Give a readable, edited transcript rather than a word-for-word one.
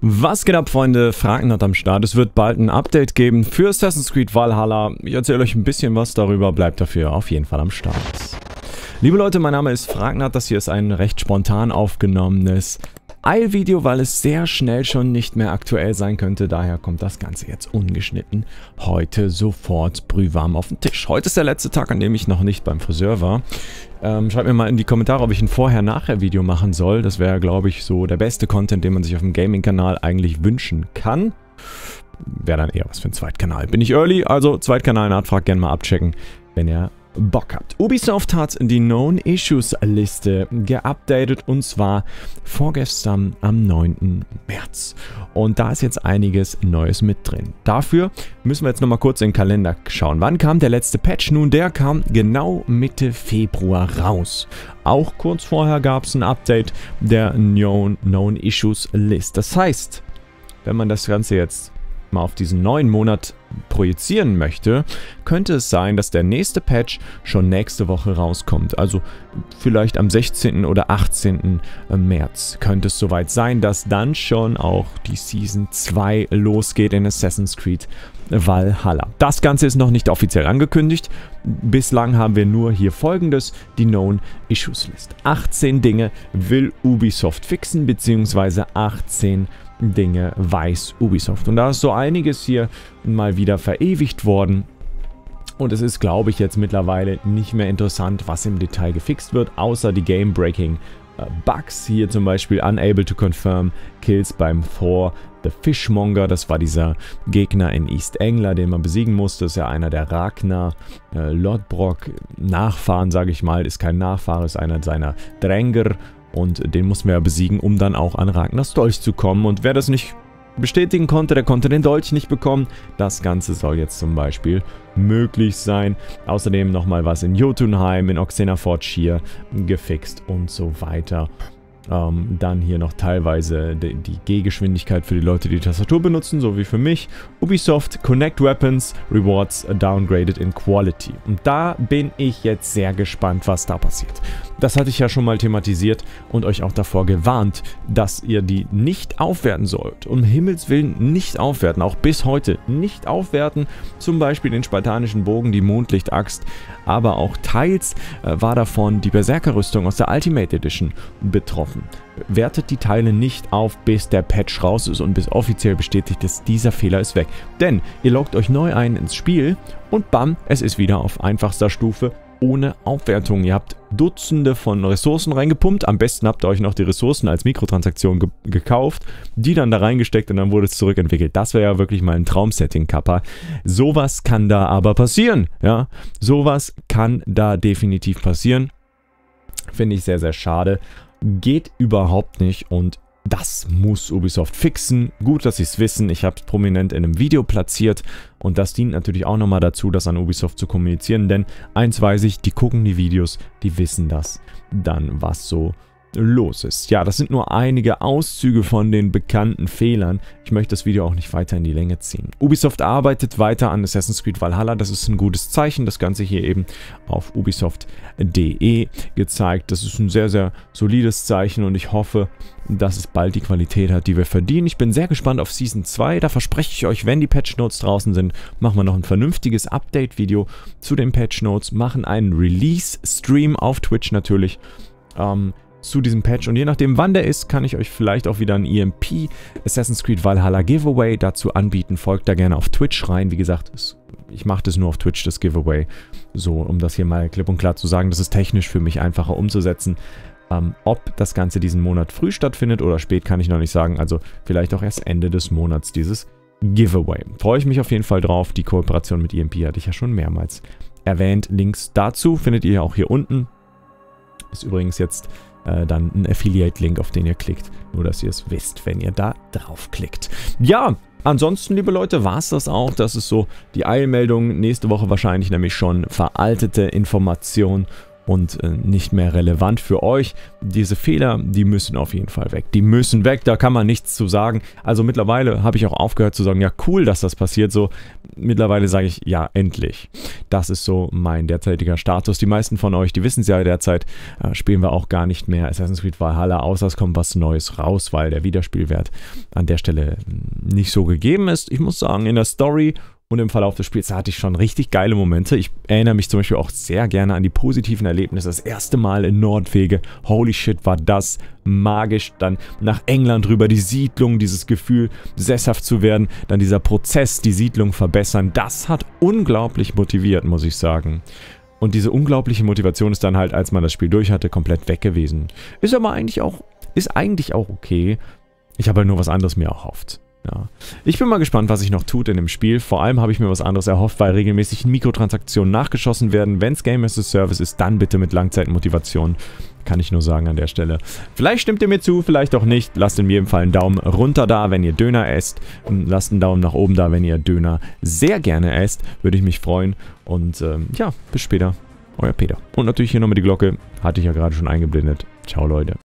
Was geht ab, Freunde? Fragnat am Start. Es wird bald ein Update geben für Assassin's Creed Valhalla. Ich erzähle euch ein bisschen was darüber, bleibt dafür auf jeden Fall am Start. Liebe Leute, mein Name ist Fragnat. Das hier ist ein recht spontan aufgenommenes Eilvideo, weil es sehr schnell schon nicht mehr aktuell sein könnte. Daher kommt das Ganze jetzt ungeschnitten heute sofort brühwarm auf den Tisch. Heute ist der letzte Tag, an dem ich noch nicht beim Friseur war. Schreibt mir mal in die Kommentare, ob ich ein Vorher-Nachher-Video machen soll. Das wäre, glaube ich, so der beste Content, den man sich auf dem Gaming-Kanal eigentlich wünschen kann. Wäre dann eher was für ein Zweitkanal. Bin ich early, also Zweitkanal-Naht, fragt gerne mal abchecken, wenn ihr Bock habt. Ubisoft hat die Known Issues Liste geupdatet und zwar vorgestern am 9. März. Und da ist jetzt einiges Neues mit drin. Dafür müssen wir jetzt nochmal kurz in den Kalender schauen. Wann kam der letzte Patch? Nun, der kam genau Mitte Februar raus. Auch kurz vorher gab es ein Update der Known Issues List. Das heißt, wenn man das Ganze jetzt mal auf diesen neuen Monat projizieren möchte, könnte es sein, dass der nächste Patch schon nächste Woche rauskommt. Also vielleicht am 16. oder 18. März könnte es soweit sein, dass dann schon auch die Season 2 losgeht in Assassin's Creed Valhalla. Das Ganze ist noch nicht offiziell angekündigt. Bislang haben wir nur hier Folgendes, die Known Issues List. 18 Dinge will Ubisoft fixen, beziehungsweise 18 Dinge weiß Ubisoft. Und da ist so einiges hier mal wieder verewigt worden. Und es ist, glaube ich, jetzt mittlerweile nicht mehr interessant, was im Detail gefixt wird, außer die Game-Breaking Bugs. Hier zum Beispiel Unable to Confirm Kills beim Thor the Fishmonger. Das war dieser Gegner in East Anglia, den man besiegen musste. Das ist ja einer der Ragnar Lodbrok Nachfahren, sage ich mal. Ist kein Nachfahre, ist einer seiner Dränger. Und den mussten wir ja besiegen, um dann auch an Ragnars Dolch zu kommen. Und wer das nicht bestätigen konnte, der konnte den Dolch nicht bekommen. Das Ganze soll jetzt zum Beispiel möglich sein. Außerdem nochmal was in Jotunheim, in Oxenford Shire gefixt und so weiter. Dann hier noch teilweise die Gehgeschwindigkeit für die Leute, die Tastatur benutzen, so wie für mich. Ubisoft Connect Weapons Rewards downgraded in Quality. Und da bin ich jetzt sehr gespannt, was da passiert. Das hatte ich ja schon mal thematisiert und euch auch davor gewarnt, dass ihr die nicht aufwerten sollt. Um Himmels Willen nicht aufwerten, auch bis heute nicht aufwerten. Zum Beispiel den spartanischen Bogen, die Mondlichtaxt, aber auch teils war davon die Berserker-Rüstung aus der Ultimate Edition betroffen. Wertet die Teile nicht auf, bis der Patch raus ist und bis offiziell bestätigt ist, dieser Fehler ist weg. Denn ihr loggt euch neu ein ins Spiel und bam, es ist wieder auf einfachster Stufe ohne Aufwertung. Ihr habt Dutzende von Ressourcen reingepumpt. Am besten habt ihr euch noch die Ressourcen als Mikrotransaktion gekauft, die dann da reingesteckt und dann wurde es zurückentwickelt. Das wäre ja wirklich mal ein Traumsetting, Kappa. Sowas kann da aber passieren. Ja, sowas kann da definitiv passieren. Finde ich sehr, sehr schade. Geht überhaupt nicht und das muss Ubisoft fixen. Gut, dass sie es wissen. Ich habe es prominent in einem Video platziert und das dient natürlich auch nochmal dazu, das an Ubisoft zu kommunizieren, denn eins weiß ich, die gucken die Videos, die wissen das dann, was so los ist. Ja, das sind nur einige Auszüge von den bekannten Fehlern. Ich möchte das Video auch nicht weiter in die Länge ziehen. Ubisoft arbeitet weiter an Assassin's Creed Valhalla. Das ist ein gutes Zeichen. Das Ganze hier eben auf ubisoft.de gezeigt. Das ist ein sehr, sehr solides Zeichen und ich hoffe, dass es bald die Qualität hat, die wir verdienen. Ich bin sehr gespannt auf Season 2. Da verspreche ich euch, wenn die Patch Notes draußen sind, machen wir noch ein vernünftiges Update-Video zu den Patch Notes, machen einen Release-Stream auf Twitch natürlich, zu diesem Patch und je nachdem wann der ist, kann ich euch vielleicht auch wieder ein EMP Assassin's Creed Valhalla Giveaway dazu anbieten. Folgt da gerne auf Twitch rein. Wie gesagt, ich mache das nur auf Twitch, das Giveaway. So, um das hier mal klipp und klar zu sagen, das ist technisch für mich einfacher umzusetzen. Ob das Ganze diesen Monat früh stattfindet oder spät, kann ich noch nicht sagen. Also vielleicht auch erst Ende des Monats dieses Giveaway. Freue ich mich auf jeden Fall drauf. Die Kooperation mit EMP hatte ich ja schon mehrmals erwähnt. Links dazu findet ihr auch hier unten. Ist übrigens jetzt dann ein Affiliate-Link, auf den ihr klickt. Nur, dass ihr es wisst, wenn ihr da draufklickt. Ja, ansonsten, liebe Leute, war es das auch. Das ist so die Eilmeldung. Nächste Woche wahrscheinlich nämlich schon veraltete Informationen. und nicht mehr relevant für euch. Diese Fehler, die müssen auf jeden Fall weg. Die müssen weg, da kann man nichts zu sagen. Also mittlerweile habe ich auch aufgehört zu sagen, ja cool, dass das passiert. So, mittlerweile sage ich, ja endlich. Das ist so mein derzeitiger Status. Die meisten von euch, die wissen es ja, derzeit spielen wir auch gar nicht mehr Assassin's Creed Valhalla, außer es kommt was Neues raus, weil der Wiederspielwert an der Stelle nicht so gegeben ist. Ich muss sagen, in der Story und im Verlauf des Spiels hatte ich schon richtig geile Momente. Ich erinnere mich zum Beispiel auch sehr gerne an die positiven Erlebnisse. Das erste Mal in Nordwege. Holy shit, war das magisch. Dann nach England rüber, die Siedlung, dieses Gefühl, sesshaft zu werden. Dann dieser Prozess, die Siedlung verbessern. Das hat unglaublich motiviert, muss ich sagen. Und diese unglaubliche Motivation ist dann halt, als man das Spiel durch hatte, komplett weg gewesen. Ist aber eigentlich auch okay. Ich habe halt nur was anderes mir erhofft. Ja. Ich bin mal gespannt, was sich noch tut in dem Spiel. Vor allem habe ich mir was anderes erhofft, weil regelmäßig Mikrotransaktionen nachgeschossen werden. Wenn es Game as a Service ist, dann bitte mit Langzeitmotivation. Kann ich nur sagen an der Stelle. Vielleicht stimmt ihr mir zu, vielleicht auch nicht. Lasst in jedem Fall einen Daumen runter da, wenn ihr Döner esst. Und lasst einen Daumen nach oben da, wenn ihr Döner sehr gerne esst. Würde ich mich freuen. Und ja, bis später. Euer Peter. Und natürlich hier nochmal die Glocke. Hatte ich ja gerade schon eingeblendet. Ciao, Leute.